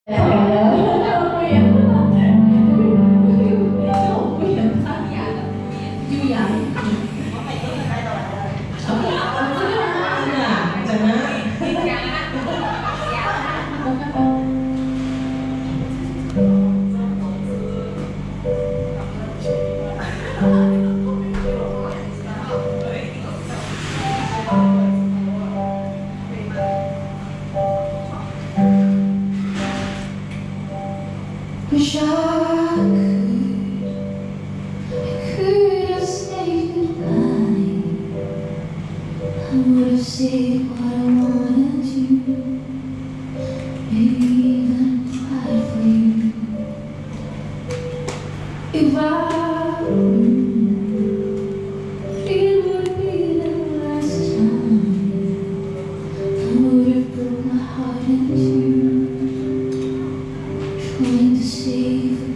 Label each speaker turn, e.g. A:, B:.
A: Wish I could have said goodbye. I would have said what I wanted to, maybe even cried for you. If I it would be the last time, I would have broke my heart in two, trying to save